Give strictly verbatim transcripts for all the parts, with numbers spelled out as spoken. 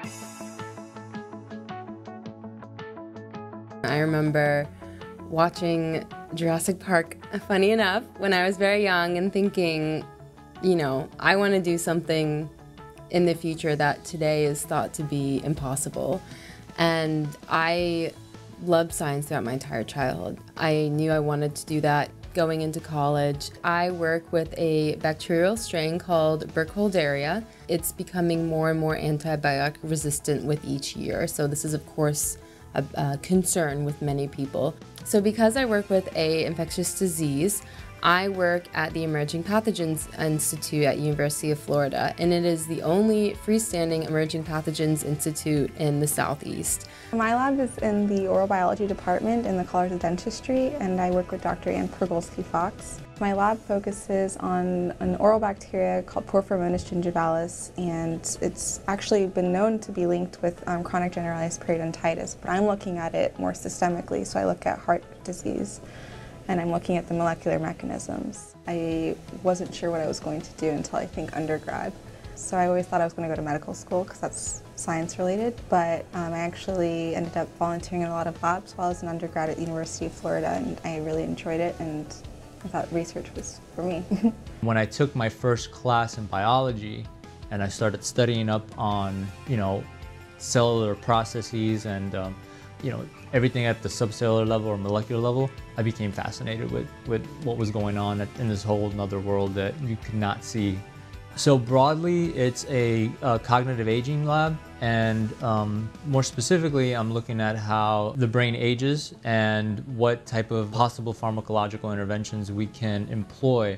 I remember watching Jurassic Park, funny enough, when I was very young and thinking, you know, I want to do something in the future that today is thought to be impossible. And I loved science throughout my entire childhood. I knew I wanted to do that going into college. I work with a bacterial strain called Burkholderia. It's becoming more and more antibiotic resistant with each year. So this is, of course, a, a concern with many people. So because I work with a infectious disease, I work at the Emerging Pathogens Institute at University of Florida, and it is the only freestanding Emerging Pathogens Institute in the Southeast. My lab is in the oral biology department in the College of Dentistry, and I work with Doctor Ann Pergolsky-Fox. My lab focuses on an oral bacteria called Porphyromonas gingivalis, and it's actually been known to be linked with um, chronic generalized periodontitis, but I'm looking at it more systemically, so I look at heart disease. And I'm looking at the molecular mechanisms. I wasn't sure what I was going to do until I think undergrad. So I always thought I was going to go to medical school because that's science related, but um, I actually ended up volunteering in a lot of labs while I was an undergrad at the University of Florida, and I really enjoyed it, and I thought research was for me. When I took my first class in biology and I started studying up on, you know, cellular processes and um, you know, everything at the subcellular level or molecular level, I became fascinated with, with what was going on in this whole other world that you could not see. So broadly, it's a, a cognitive aging lab, and um, more specifically, I'm looking at how the brain ages and what type of possible pharmacological interventions we can employ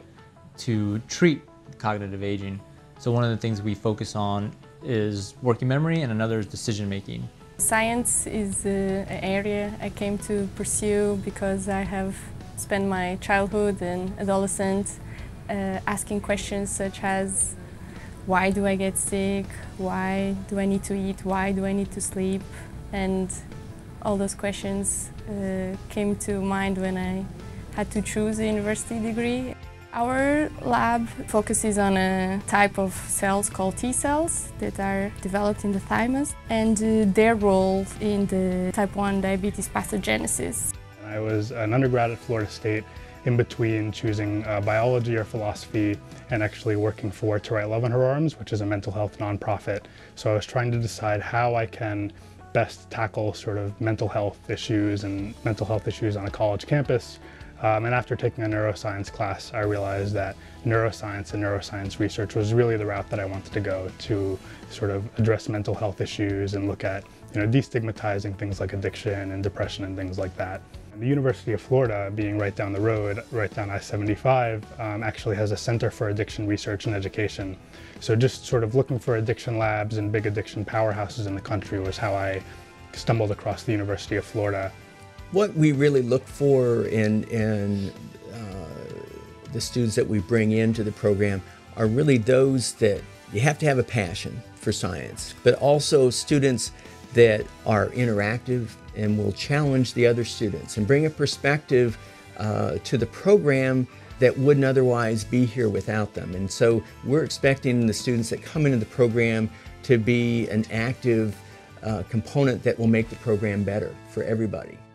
to treat cognitive aging. So one of the things we focus on is working memory, and another is decision making. Science is uh, an area I came to pursue because I have spent my childhood and adolescence uh, asking questions such as, why do I get sick? Why do I need to eat? Why do I need to sleep? And all those questions uh, came to mind when I had to choose a university degree. Our lab focuses on a type of cells called T cells that are developed in the thymus, and uh, their role in the type one diabetes pathogenesis. I was an undergrad at Florida State, in between choosing uh, biology or philosophy and actually working for To Write Love on Her Arms, which is a mental health nonprofit. So I was trying to decide how I can best tackle sort of mental health issues and mental health issues on a college campus. Um, and after taking a neuroscience class, I realized that neuroscience and neuroscience research was really the route that I wanted to go to sort of address mental health issues and look at, you know, destigmatizing things like addiction and depression and things like that. And the University of Florida, being right down the road, right down I seventy-five, um, actually has a Center for Addiction Research and Education. So just sort of looking for addiction labs and big addiction powerhouses in the country was how I stumbled across the University of Florida. What we really look for in, in uh, the students that we bring into the program are really those that you have to have a passion for science, but also students that are interactive and will challenge the other students and bring a perspective uh, to the program that wouldn't otherwise be here without them. And so we're expecting the students that come into the program to be an active uh, component that will make the program better for everybody.